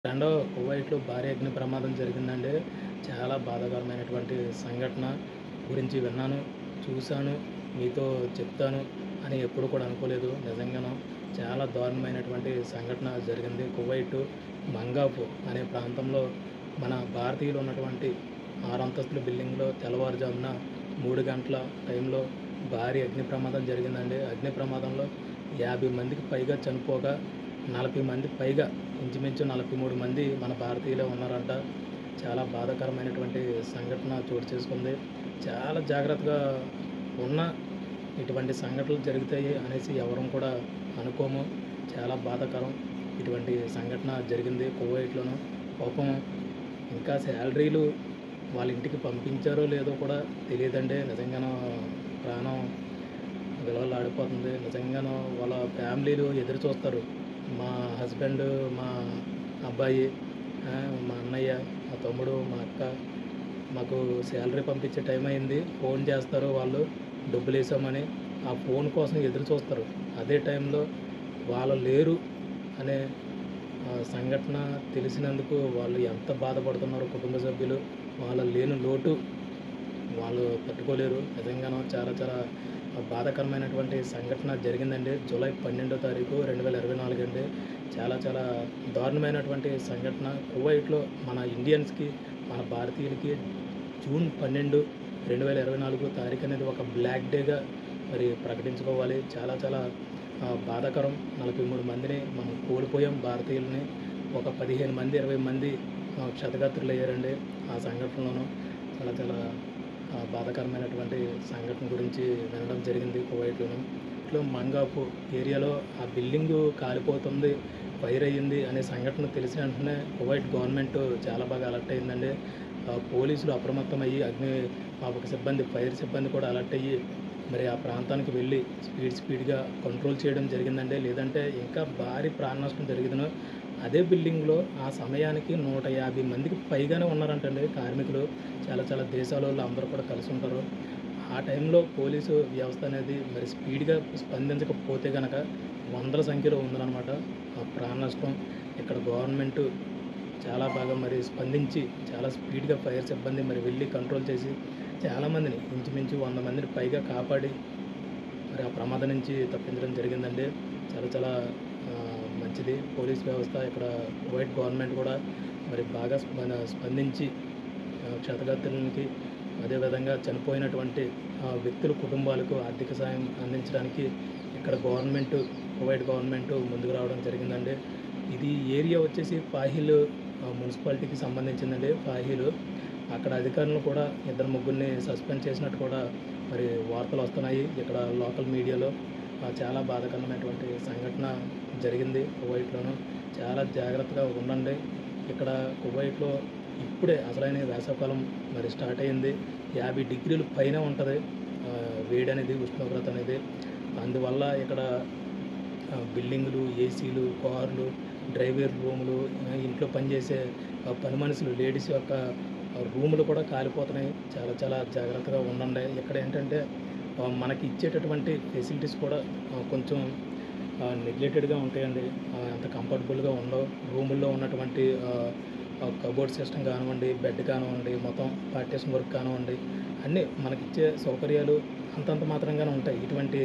రెండో కువైట్‌లో భారీ అగ్ని ప్రమాదం జరిగిందండి. చాలా బాధాకరమైనటువంటి సంఘటన గురించి విన్నాను, చూశాను, మీతో చెప్తాను అని ఎప్పుడు కూడా అనుకోలేదు. నిజంగాను చాలా దారుణమైనటువంటి సంఘటన జరిగింది. కువైట్ మంగాఫ్ అనే ప్రాంతంలో మన భారతీయులు ఉన్నటువంటి 6 అంతస్తుల బిల్డింగ్‌లో తెల్లవారుజామున 3 గంటల టైంలో భారీ అగ్ని ప్రమాదం జరిగిందండి. అగ్ని ప్రమాదంలో 50 మందికి పైగా చనిపోగా 40 మంది పైగా ఇంచుమించు 43 మంది మన భారతీయులే ఉన్నారంట. చాలా బాధాకరమైనటువంటి సంఘటన చోటు చేసుకుంది. చాలా జాగ్రత్తగా ఉన్న ఇటువంటి సంఘటనలు జరుగుతాయి అనేసి ఎవరం కూడా అనుకోము. చాలా బాధాకరం. ఇటువంటి సంఘటన జరిగింది కువైట్‌లోను. పాపం ఇంకా శాలరీలు వాళ్ళ ఇంటికి పంపించారో లేదో కూడా తెలీదండి. నిజంగాను ప్రాణం విలవలాడిపోతుంది. నిజంగాను వాళ్ళ ఫ్యామిలీలు ఎదురు చూస్తారు. మా హస్బెండ్, మా అబ్బాయి, మా అన్నయ్య, మా తమ్ముడు, మా అక్క మాకు శాలరీ పంపించే టైం అయింది. ఫోన్ చేస్తారు వాళ్ళు డబ్బులేసామని. ఆ ఫోన్ కోసం ఎదురు చూస్తారు. అదే టైంలో వాళ్ళు లేరు అనే సంఘటన తెలిసినందుకు వాళ్ళు ఎంత బాధపడుతున్నారో కుటుంబ సభ్యులు. వాళ్ళ లేని లోటు వాళ్ళు తట్టుకోలేరు. నిజంగాను చాలా చాలా బాధాకరమైనటువంటి సంఘటన జరిగిందండి. జూలై 12వ తారీఖు 2024 అండి. చాలా చాలా దారుణమైనటువంటి సంఘటన. కువైట్‌లో మన ఇండియన్స్‌కి, మన భారతీయులకి జూన్ 12, 2024 తారీఖు అనేది ఒక బ్లాక్ డేగా మరి ప్రకటించుకోవాలి. చాలా చాలా బాధాకరం. 43 మందిని మనం కోల్పోయాం భారతీయులని. ఒక 15 మంది, 20 మంది క్షతగాత్రులయ్యారండి ఆ సంఘటనలోను. చాలా చాలా బాధాకరమైనటువంటి సంఘటన గురించి వినడం జరిగింది కువైట్‌లోను. ఇట్లో మంగాఫ్ ఏరియాలో ఆ బిల్డింగు కాలిపోతుంది, ఫైర్ అయ్యింది అనే సంఘటన తెలిసిన వెంటనే కువైట్ గవర్నమెంట్ చాలా బాగా అలర్ట్ అయిందండి. పోలీసులు అప్రమత్తమయ్యి అగ్నిమాపక సిబ్బంది, ఫైర్ సిబ్బంది కూడా అలర్ట్ అయ్యి మరి ఆ ప్రాంతానికి వెళ్ళి స్పీడ్‌గా కంట్రోల్ చేయడం జరిగిందండి. లేదంటే ఇంకా భారీ ప్రాణ నష్టం జరిగేదను. అదే బిల్డింగ్‌లో ఆ సమయానికి 150 మందికి పైగానే ఉన్నారంటండి కార్మికులు. చాలా చాలా దేశాలోళ్ళు అందరూ కూడా కలిసి ఉంటారు. ఆ టైంలో పోలీసు వ్యవస్థ అనేది మరి స్పీడ్‌గా స్పందించకపోతే గనక వందల సంఖ్యలో ఉందనమాట ఆ ప్రాణ నష్టం. ఇక్కడ గవర్నమెంటు చాలా బాగా మరి స్పందించి చాలా స్పీడ్‌గా ఫైర్ సిబ్బంది మరి వెళ్ళి కంట్రోల్ చేసి చాలామందిని ఇంచుమించు 100 మందిని పైగా కాపాడి మరి ఆ ప్రమాదం నుంచి తప్పించడం జరిగిందండి. చాలా చాలా మంచిది. పోలీస్ వ్యవస్థ ఇక్కడ కువైట్ గవర్నమెంట్ కూడా మరి బాగా స్పందించి క్షతగాత్రులకి అదేవిధంగా చనిపోయినటువంటి వ్యక్తుల కుటుంబాలకు ఆర్థిక సాయం అందించడానికి ఇక్కడ కువైట్ గవర్నమెంట్ ముందుకు రావడం జరిగిందండి. ఇది ఏరియా వచ్చేసి ఫాహిల్ మున్సిపాలిటీకి సంబంధించిందండి. ఫాహిల్ అక్కడ అధికారులను కూడా ఇద్దరు ముగ్గురిని సస్పెండ్ చేసినట్టు కూడా మరి వార్తలు వస్తున్నాయి ఇక్కడ లోకల్ మీడియాలో. చాలా బాధాకరమైనటువంటి సంఘటన జరిగింది కువైట్‌లోను. చాలా జాగ్రత్తగా ఉండండి. ఇక్కడ కువైట్‌లో ఇప్పుడే అసలైన వేసవికాలం మరి స్టార్ట్ అయింది. 50 డిగ్రీల పైన ఉంటది వేడి అనేది, ఉష్ణోగ్రత అనేది. అందువల్ల ఇక్కడ బిల్డింగులు, ఏసీలు, కార్లు, డ్రైవర్ రూములు, ఇంట్లో పనిచేసే పని మనుషులు, లేడీస్ యొక్క రూములు కూడా కాలిపోతున్నాయి. చాలా చాలా జాగ్రత్తగా ఉండండి. ఇక్కడ ఏంటంటే మనకి ఇచ్చేటటువంటి ఫెసిలిటీస్ కూడా కొంచెం నెగ్లెక్టెడ్‌గా ఉంటాయండి. అంత కంఫర్టబుల్‌గా ఉండవు. రూముల్లో ఉన్నటువంటి కబోర్డ్ సిస్టమ్ కానివ్వండి, బెడ్ కానివ్వండి, మొత్తం పార్టిషన్ వర్క్ కానివ్వండి, అన్నీ మనకిచ్చే సౌకర్యాలు అంతంత మాత్రంగానే ఉంటాయి. ఇటువంటి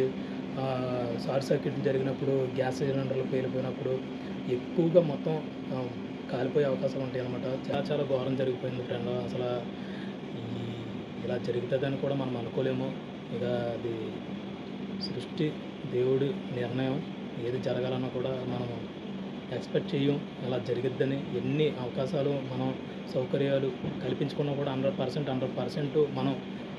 షార్ట్ సర్క్యూట్ జరిగినప్పుడు, గ్యాస్ సిలిండర్లు పేలిపోయినప్పుడు ఎక్కువగా మొత్తం కాలిపోయే అవకాశాలు ఉంటాయన్నమాట. చాలా చాలా ఘోరం జరిగిపోయింది ఫ్రెండ్. అసలు ఈ ఇలా జరుగుతుందని కూడా మనం అనుకోలేము. ఇక అది సృష్టి, దేవుడి నిర్ణయం. ఏది జరగాలన్నా కూడా మనం ఎక్స్పెక్ట్ చెయ్యం అలా జరిగిద్దని. ఎన్ని అవకాశాలు మనం సౌకర్యాలు కల్పించుకున్నా కూడా 100% మనం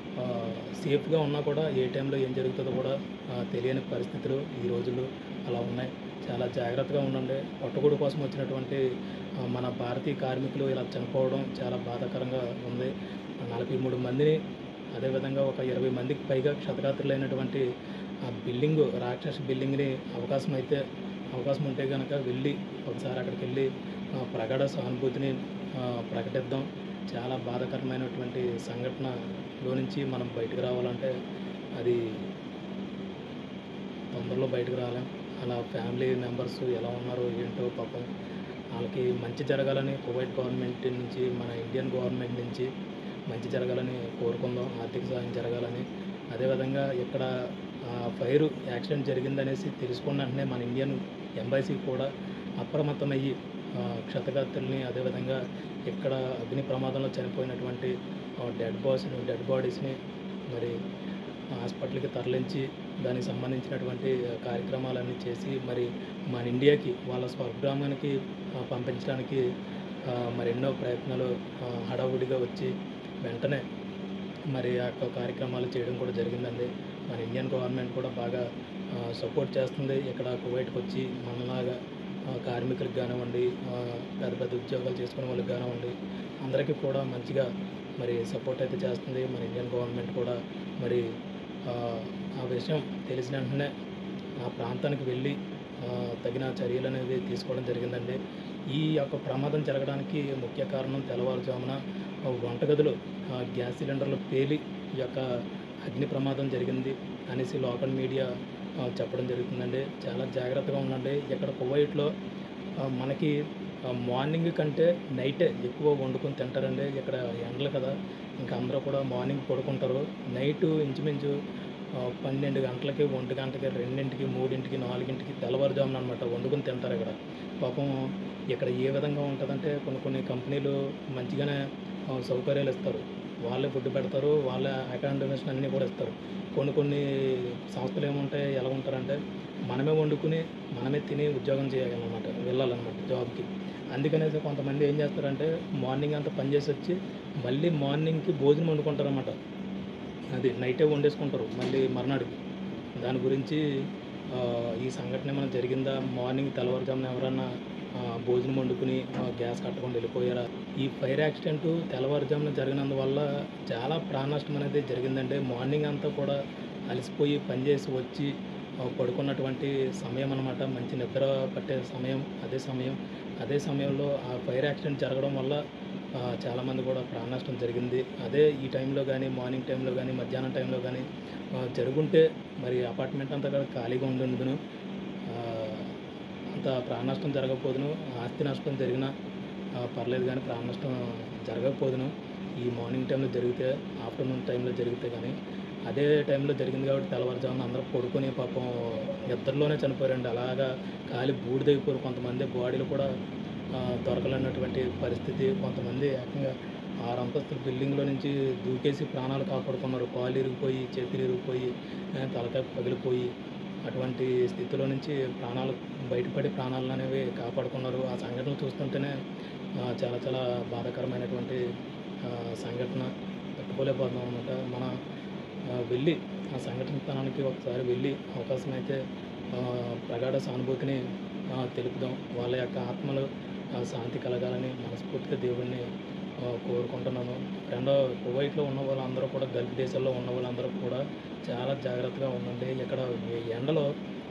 సేఫ్‌గా ఉన్నా కూడా ఏ టైంలో ఏం జరుగుతుందో కూడా తెలియని పరిస్థితులు ఈ రోజుల్లో అలా ఉన్నాయి. చాలా జాగ్రత్తగా ఉండండి. పొట్టకూడు కోసం వచ్చినటువంటి మన భారతీయ కార్మికులు ఇలా చనిపోవడం చాలా బాధాకరంగా ఉంది. 43 మందిని, అదేవిధంగా ఒక 20 మందికి పైగా క్షతగాత్రులైనటువంటి ఆ బిల్డింగు, రాక్షస బిల్డింగ్‌ని అవకాశం ఉంటే గనక వెళ్ళి ఒకసారి అక్కడికెళ్ళి ప్రగాఢ సానుభూతిని ప్రకటిద్దాం. చాలా బాధాకరమైనటువంటి సంఘటనలో నుంచి మనం బయటకు రావాలంటే అది తొందరలో బయటకు రాలేం. అలా ఫ్యామిలీ మెంబర్స్ ఎలా ఉన్నారో ఏంటో పాపం వాళ్ళకి మంచి జరగాలని కువైట్ గవర్నమెంట్ నుంచి, మన ఇండియన్ గవర్నమెంట్ నుంచి మంచి జరగాలని కోరుకుందాం. ఆర్థిక సహాయం జరగాలని. అదేవిధంగా ఇక్కడ ఫైర్ యాక్సిడెంట్ జరిగిందనేసి తెలుసుకున్న వెంటనే మన ఇండియన్ ఎంబసీ కూడా అప్రమత్తమయ్యి క్షతగాత్రుల్ని, అదేవిధంగా ఇక్కడ అగ్ని ప్రమాదంలో చనిపోయినటువంటి డెడ్ బాడీస్ని మరి హాస్పిటల్కి తరలించి దానికి సంబంధించినటువంటి కార్యక్రమాలన్నీ చేసి మరి మన ఇండియాకి వాళ్ళ స్వగ్రామానికి పంపించడానికి మరి ఎన్నో ప్రయత్నాలు హడావుడిగా వచ్చి వెంటనే మరి ఆ కార్యక్రమాలు చేయడం కూడా జరిగిందండి. మన ఇండియన్ గవర్నమెంట్ కూడా బాగా సపోర్ట్ చేస్తుంది. ఇక్కడ కువైట్కి వచ్చి మనలాగా కార్మికులకు కానివ్వండి, పెద్ద పెద్ద ఉద్యోగాలు చేసుకునే వాళ్ళకి కానివ్వండి, అందరికీ కూడా మంచిగా మరి సపోర్ట్ అయితే చేస్తుంది మన ఇండియన్ గవర్నమెంట్ కూడా. మరి ఆ విషయం తెలిసిన వెంటనే ఆ ప్రాంతానికి వెళ్ళి తగిన చర్యలు అనేది తీసుకోవడం జరిగిందండి. ఈ యొక్క ప్రమాదం జరగడానికి ముఖ్య కారణం తెల్లవారుజామున వంటగదిలో గ్యాస్ సిలిండర్లు పేలి ఈ యొక్క అగ్ని ప్రమాదం జరిగింది అనేసి లోకల్ మీడియా చెప్పడం జరుగుతుందండి. చాలా జాగ్రత్తగా ఉండండి. ఇక్కడ కువైట్లో మనకి మార్నింగ్ కంటే నైటే ఎక్కువ వండుకొని తింటారండి. ఇక్కడ ఎండలు కదా, ఇంకా అందరూ కూడా మార్నింగ్ పడుకుంటారు. నైటు ఇంచుమించు 12 గంటలకి, 1 గంటకి, 2ంటికి, 3ంటికి, 4ంటికి తెల్లవారుజామున అనమాట వండుకొని తింటారు ఇక్కడ. పాపం ఇక్కడ ఏ విధంగా ఉంటుందంటే కొన్ని కంపెనీలు మంచిగానే సౌకర్యాలు ఇస్తారు. వాళ్ళే ఫుడ్ పెడతారు, వాళ్ళ అకామిడేషన్ అన్నీ కూడా ఇస్తారు. కొన్ని సంస్థలు ఏముంటాయి, ఎలా ఉంటారంటే మనమే వండుకుని మనమే తిని ఉద్యోగం చేయాలన్నమాట, వెళ్ళాలన్నమాట జాబ్కి. అందుకనేసి కొంతమంది ఏం చేస్తారంటే మార్నింగ్ అంతా పనిచేసి వచ్చి మళ్ళీ మార్నింగ్కి భోజనం వండుకుంటారన్నమాట. అది నైటే వండేసుకుంటారు మళ్ళీ మర్నాడికి. దాని గురించి ఈ సంఘటన ఏమైనా జరిగిందా, మార్నింగ్ తెల్లవారుజామున ఎవరన్నా భోజనం వండుకుని గ్యాస్ కట్టకుండా వెళ్ళిపోయారా? ఈ ఫైర్ యాక్సిడెంట్ తెల్లవారుజామున జరిగినందువల్ల చాలా ప్రాణ నష్టం అనేది జరిగిందండి. మార్నింగ్ అంతా కూడా అలసిపోయి పనిచేసి వచ్చి పడుకున్నటువంటి సమయం అనమాట, మంచి నిద్ర పట్టే సమయం. అదే సమయంలో ఆ ఫైర్ యాక్సిడెంట్ జరగడం వల్ల చాలామంది కూడా ప్రాణ నష్టం జరిగింది. అదే ఈ టైంలో కానీ, మార్నింగ్ టైంలో కానీ, మధ్యాహ్నం టైంలో కానీ జరుగుంటే మరి అపార్ట్మెంట్ అంతా కూడా ఖాళీగా ఉండును, అంత ప్రాణ నష్టం జరగకపోదును. ఆస్తి నష్టం జరిగినా పర్లేదు కానీ ప్రాణ నష్టం జరగకపోదును. ఈ మార్నింగ్ టైంలో జరిగితే, ఆఫ్టర్నూన్ టైంలో జరిగితే కానీ. అదే టైంలో జరిగింది కాబట్టి తెల్లవారుజామున అందరూ పడుకొని పాపం నిద్రలోనే చనిపోయారండి. అలాగా కాలి బూడిదైపోయారు. కొంతమంది బాడీలు కూడా దొరకలేనటువంటి పరిస్థితి. కొంతమంది ఏకంగా 6 అంతస్తుల బిల్డింగ్లో నుంచి దూకేసి ప్రాణాలు కాపాడుకున్నారు. కాళ్ళు ఇరిగిపోయి, చేతులు ఇరిగిపోయి, తలకాయ పగిలిపోయి అటువంటి స్థితిలో నుంచి బయటపడి ప్రాణాలను అనేవి కాపాడుకున్నారు. ఆ సంఘటనలు చూస్తుంటేనే చాలా చాలా బాధాకరమైనటువంటి సంఘటన. తట్టుకోలేకపోతున్నాం అనమాట. మన వెళ్ళి ఆ సంఘటన స్థానానికి ఒకసారి వెళ్ళి అవకాశం అయితే ప్రగాఢ సానుభూతిని తెలుపుదాం. వాళ్ళ యొక్క ఆత్మలు శాంతి కలగాలని మనస్ఫూర్తిగా దేవుడిని కోరుకుంటున్నాను. కువైట్లో ఉన్న వాళ్ళందరూ కూడా, గల్ఫ్ దేశాల్లో ఉన్న వాళ్ళందరూ కూడా చాలా జాగ్రత్తగా ఉండండి. ఇక్కడ ఎండలో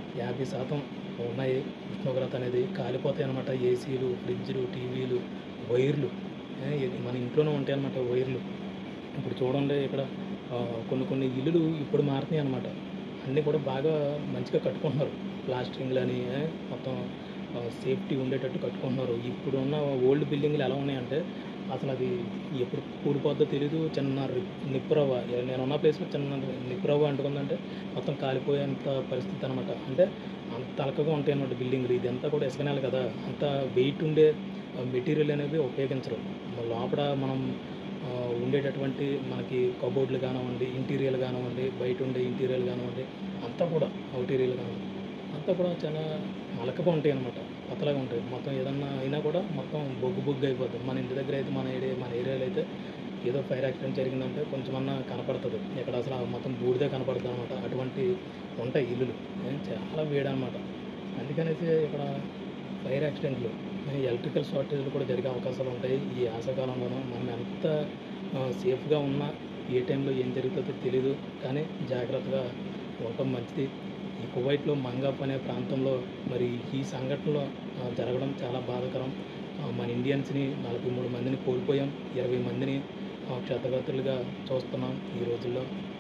50% ఉన్నాయి ఉష్ణోగ్రత అనేది. కాలిపోతాయి అన్నమాట. ఏసీలు, ఫ్రిడ్జ్లు, టీవీలు, వైర్లు మన ఇంట్లోనే ఉంటాయి అన్నమాట వైర్లు. ఇప్పుడు చూడండి ఇక్కడ కొన్ని ఇల్లులు ఇప్పుడు మారుతున్నాయి అన్నమాట. అన్నీ కూడా బాగా మంచిగా కట్టుకుంటున్నారు. ప్లాస్టరింగ్లని మొత్తం సేఫ్టీ ఉండేటట్టు కట్టుకుంటున్నారు. ఇప్పుడున్న ఓల్డ్ బిల్డింగ్లు ఎలా ఉన్నాయంటే అసలు అది ఎప్పుడు కూలిపోద్దో తెలీదు. చిన్న నిప్పురవ్వ, నేనున్న ప్లేస్లో చిన్న నిప్పురవ్వ అంటుకుందంటే మొత్తం కాలిపోయేంత పరిస్థితి అనమాట. అంటే అంత తలకగా ఉంటాయి అన్నమాట బిల్డింగ్లు. ఇదంతా కూడా ఇసుక నేల కదా, అంత వెయిట్ ఉండే మెటీరియల్ అనేవి ఉపయోగించరు. లోపల మనం ఉండేటటువంటి మనకి కబోర్డ్లు కానివ్వండి, ఇంటీరియల్ కానివ్వండి, బయట ఉండే ఇంటీరియల్ కానివ్వండి, అంతా కూడా అవుటీరియల్ కానివ్వండి, అంతా కూడా చాలా అలకగా ఉంటాయి అన్నమాట. పతలాగా ఉంటాయి. మొత్తం ఏదన్నా అయినా కూడా మొత్తం బొగ్గు అయిపోతుంది. మన ఇంటి దగ్గర అయితే, మన ఏరియాలో అయితే ఏదో ఫైర్ యాక్సిడెంట్ జరిగిందంటే కొంచెమన్నా కనపడుతుంది. ఇక్కడ అసలు మొత్తం బూడిదే కనపడుతుంది అనమాట. అటువంటి ఉంటాయి ఇల్లులు. చాలా వేడి అనమాట. అందుకనేసి ఇక్కడ ఫైర్ యాక్సిడెంట్లు, ఎలక్ట్రికల్ షార్టేజ్లు కూడా జరిగే అవకాశాలు ఉంటాయి. ఈ యాసకాలంలోనూ మనం ఎంత సేఫ్గా ఉన్నా ఏ టైంలో ఏం జరుగుతుందో తెలీదు. కానీ జాగ్రత్తగా ఉండటం మంచిది. ఈ కువైట్లో మంగాఫ్ అనే ప్రాంతంలో మరి ఈ సంఘటనలో జరగడం చాలా బాధాకరం. మన ఇండియన్స్ని 43 మందిని కోల్పోయాం. 20 మందిని క్షతగాత్రులుగా చూస్తున్నాం ఈ రోజుల్లో.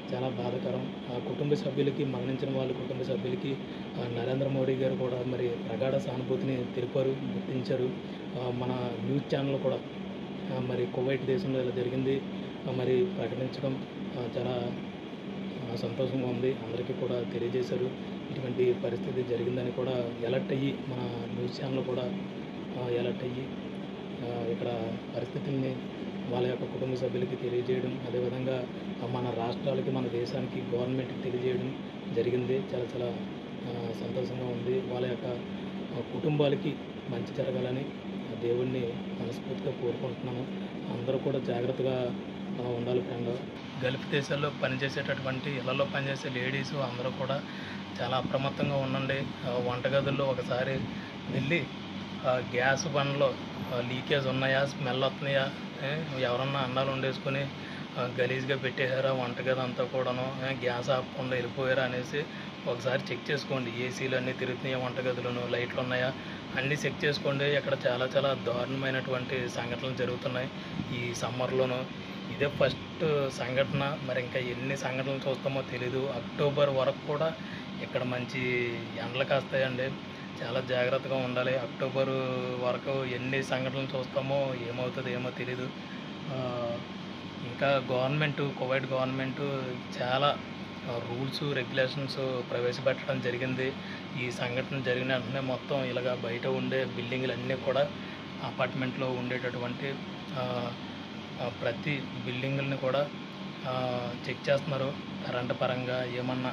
చాలా బాధాకరం. కుటుంబ సభ్యులకి, మరణించిన వాళ్ళ కుటుంబ సభ్యులకి నరేంద్ర మోడీ గారు కూడా మరి ప్రగాఢ సానుభూతిని తెలిపారు, గుర్తించారు. మన న్యూస్ ఛానల్ కూడా మరి కువైట్ దేశంలో ఇలా జరిగింది మరి ప్రకటించడం చాలా సంతోషంగా ఉంది. అందరికీ కూడా తెలియజేశారు. ఇటువంటి పరిస్థితి జరిగిందని కూడా అలర్ట్ అయ్యి మన న్యూస్ ఛానల్ కూడా అలర్ట్ అయ్యి ఇక్కడ పరిస్థితుల్ని వాళ్ళ యొక్క కుటుంబ సభ్యులకి తెలియజేయడం, అదేవిధంగా మన రాష్ట్రాలకి, మన దేశానికి, గవర్నమెంట్కి తెలియజేయడం జరిగింది. చాలా చాలా సంతోషంగా ఉంది. వాళ్ళ యొక్క కుటుంబాలకి మంచి జరగాలని దేవుణ్ణి మనస్ఫూర్తిగా కోరుకుంటున్నాను. అందరూ కూడా జాగ్రత్తగా ఉండాలి ఫ్రెండ్. గల్ఫ్ దేశాల్లో పనిచేసేటటువంటి ఇళ్లలో పనిచేసే లేడీస్ అందరూ కూడా చాలా అప్రమత్తంగా ఉండండి. వంటగదుల్లో ఒకసారి వెళ్ళి గ్యాస్ బండ్లో లీకేజ్ ఉన్నాయా, స్మెల్ వస్తున్నాయా, ఎవరన్నా అన్నాలు వండేసుకొని గలీజ్గా పెట్టేశారా వంటగది అంతా కూడాను, గ్యాస్ ఆపకుండా వెళ్ళిపోయారా అనేసి ఒకసారి చెక్ చేసుకోండి. ఏసీలు అన్నీ తిరుగుతున్నాయా, వంటగదులను లైట్లు ఉన్నాయా, అన్నీ చెక్ చేసుకోండి. ఇక్కడ చాలా చాలా దారుణమైనటువంటి సంఘటనలు జరుగుతున్నాయి ఈ సమ్మర్లోనూ. ఇదే ఫస్ట్ సంఘటన. మరి ఇంకా ఎన్ని సంఘటనలు చూస్తామో తెలీదు. అక్టోబర్ వరకు కూడా ఇక్కడ మంచి ఎండలు కాస్తాయండి. చాలా జాగ్రత్తగా ఉండాలి. అక్టోబర్ వరకు ఎన్ని సంఘటనలు చూస్తామో ఏమవుతుందో ఏమో తెలీదు. ఇంకా కువైట్ గవర్నమెంటు చాలా రూల్స్, రెగ్యులేషన్స్ ప్రవేశపెట్టడం జరిగింది. ఈ సంఘటన జరిగిన వెంటనే మొత్తం ఇలాగ బయట ఉండే బిల్డింగ్లన్నీ కూడా అపార్ట్మెంట్లో ఉండేటటువంటి ప్రతి బిల్డింగుల్ని కూడా చెక్ చేస్తున్నారు. కరెంటు పరంగా ఏమన్నా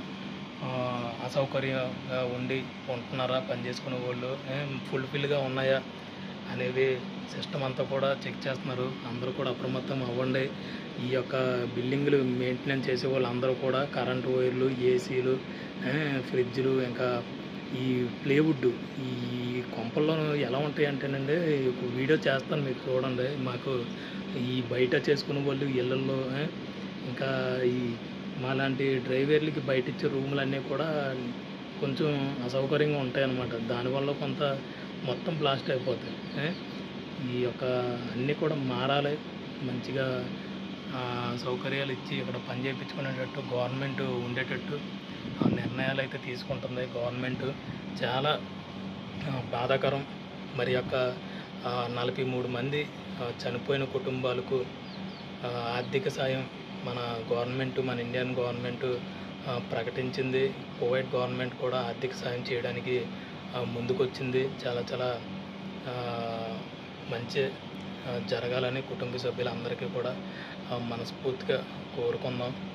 అసౌకర్యంగా ఉంటున్నారా పనిచేసుకునే వాళ్ళు, ఫుల్ఫిల్గా ఉన్నాయా అనేది సిస్టమ్ అంతా కూడా చెక్ చేస్తున్నారు. అందరూ కూడా అప్రమత్తం అవ్వండి. ఈ యొక్క బిల్డింగులు మెయింటెనెన్స్ చేసే వాళ్ళు అందరూ కూడా కరెంటు వైర్లు, ఏసీలు, ఫ్రిడ్జ్లు, ఇంకా ఈ ప్లేవుడ్ ఈ కొంపల్లో ఎలా ఉంటాయి అంటేనండి, వీడియో చేస్తాను మీకు చూడండి. మాకు ఈ బయట చేసుకునే వాళ్ళు ఇళ్ళల్లో, ఇంకా ఈ మాలాంటి డ్రైవర్లకి బయట ఇచ్చే రూములన్నీ కూడా కొంచెం అసౌకర్యంగా ఉంటాయి అన్నమాట. దానివల్ల కొంత మొత్తం బ్లాస్ట్ అయిపోతాయి. ఈ యొక్క అన్నీ కూడా మారాలి. మంచిగా సౌకర్యాలు ఇచ్చి ఇక్కడ పని చేయించుకునేటట్టు గవర్నమెంట్ ఉండేటట్టు నిర్ణయాలు అయితే తీసుకుంటుంది గవర్నమెంట్. చాలా బాధాకరం. మరి యొక్క 43 మంది చనిపోయిన కుటుంబాలకు ఆర్థిక సాయం మన గవర్నమెంట్, మన ఇండియన్ గవర్నమెంట్ ప్రకటించింది. కువైట్ గవర్నమెంట్ కూడా ఆర్థిక సాయం చేయడానికి ముందుకొచ్చింది. చాలా చాలా మంచి జరగాలని కుటుంబ సభ్యులందరికీ కూడా మనస్ఫూర్తిగా కోరుకుందాం.